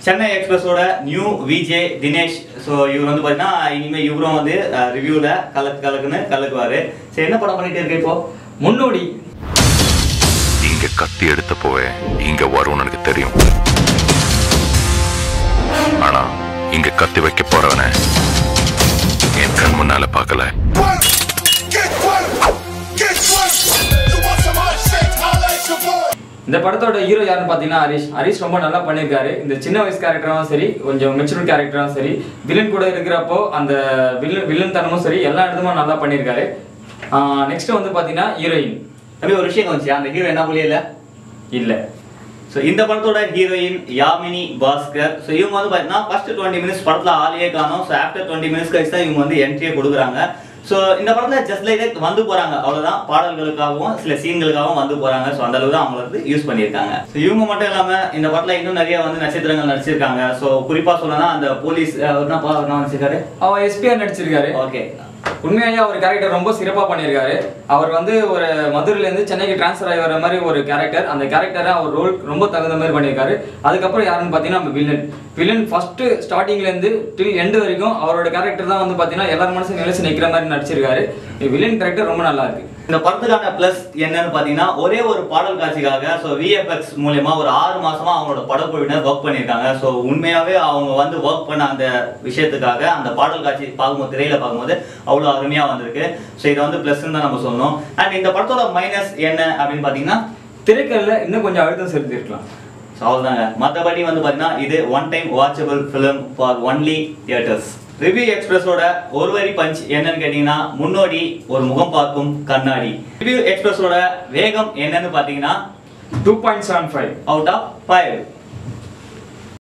Chennai Express oda new VJ Dinesh. So இவர் வந்து பாத்தீனா இனிமே இவரும் வந்து ரிவ்யூல கலக்குவாரு. சரி என்ன படம் பண்ணிட்டே இருக்க இப்போ? முன்னோடி. இங்க கத்தி எடுத்து போவே இங்க வரும்னு எனக்கு தெரியும். ஆனா இங்க கத்தி வைக்க போறவனே என் கண் முன்னால பார்க்கல. இந்த படத்தோட ஹீரோ யாருன்னு பாத்தீங்கன்னா ஹரிஷ் ரொம்ப நல்லா பண்ணிருக்காரு. இந்த சின்ன வயசு கேரக்டரும் சரி, கொஞ்சம் மெச்சூர் கேரக்டரும் சரி, வில்லன் கூட இருக்கிறப்போ அந்த வில்லன் தனமும் சரி எல்லா இடத்துமே நல்லா பண்ணிருக்காரு. நெக்ஸ்ட் வந்து பாத்தீங்கன்னா ஹீரோயின். அப்படி ஒரு விஷயம் வந்துச்சு, அந்த ஹீரோ என்ன புரியல இல்ல. ஸோ இந்த படத்தோட ஹீரோயின் யாமினி பாஸ்கர். ஸோ இவங்க வந்து பார்த்தீங்கன்னா ஃபர்ஸ்ட் 20 மினிட்ஸ் படத்தில் ஆளையே காணும். ஸோ ஆஃப்டர் 20 மினிட்ஸ் கழிச்சு தான் இவங்க வந்து என்ட்ரியை கொடுக்குறாங்க. ஸோ இந்த படத்தில் ஜஸ்ட் லைக் வந்து போகிறாங்க, அவ்வளோதான். பாடல்களுக்காகவும் சில சீன்களுக்காகவும் வந்து போகிறாங்க. ஸோ அந்த அளவு தான் அவங்க வந்து யூஸ் பண்ணியிருக்காங்க. ஸோ இவங்க மட்டும் இல்லாமல் இந்த படத்தில் இன்னும் நிறைய வந்து நட்சத்திரங்கள் நடிச்சிருக்காங்க. ஸோ குறிப்பாக சொல்லணும்னா அந்த போலீஸ் நடிச்சிருக்காரு, அவர் S.P.T.A நடிச்சிருக்காரு. ஓகே, உண்மையாவே அவர் கேரக்டர் ரொம்ப சிறப்பாக பண்ணியிருக்காரு. அவர் வந்து ஒரு மதுரையிலேருந்து சென்னைக்கு டிரான்ஸ்ஃபர் ஆகி வர மாதிரி ஒரு கேரக்டர். அந்த கேரக்டரை அவர் ரோல் ரொம்ப தகுந்த மாதிரி பண்ணியிருக்காரு. அதுக்கப்புறம் யாருன்னு பார்த்தீங்கன்னா நம்ம வில்லன் ஃபர்ஸ்ட் ஸ்டார்டிங்லேருந்து டில் எண்டு வரைக்கும் அவரோட கேரக்டர் தான் வந்து பார்த்தீங்கன்னா எல்லாரும் மனசு நிலைச்சு நிற்கிற மாதிரி நடிச்சிருக்காரு. வில்லன் கேரக்டர் ரொம்ப நல்லா இருக்கு. இந்த படத்துக்கான பிளஸ் என்னன்னு பார்த்தீங்கன்னா ஒரே ஒரு பாடல் காட்சிக்காக ஸோ VFX மூலமா ஒரு 6 மாசமா அவங்களோட படக்குழுவினர் ஒர்க் பண்ணியிருக்காங்க. ஸோ உண்மையாவே அவங்க வந்து ஒர்க் பண்ண அந்த விஷயத்துக்காக அந்த பாடல் காட்சி பார்க்கும்போது திரையில பார்க்கும்போது அவ்வளோ அருமையாக வந்திருக்கு. ஸோ இதை வந்து பிளஸ்ன்னு தான் நம்ம சொல்லணும். அண்ட் இந்த படத்தோட மைனஸ் என்ன அப்படின்னு பார்த்தீங்கன்னா திரைக்கல்ல இன்னும் கொஞ்சம் அழுத்தம் செலுத்திருக்கலாம். ஸோ அவ்வளோதாங்க. மற்றபடி வந்து பார்த்தீங்கன்னா இது one time watchable film for only theatres. Review எக்ஸ்பிரஸோட ஒரு வரி பஞ்ச் என்னன்னு கேட்டீங்கன்னா முன்னோடி ஒரு முகம் பார்க்கும் கண்ணாடி. ரிவ்யூ எக்ஸ்பிரஸோட வேகம் என்னன்னு பார்த்தீங்கன்னா 2.75 out of 5.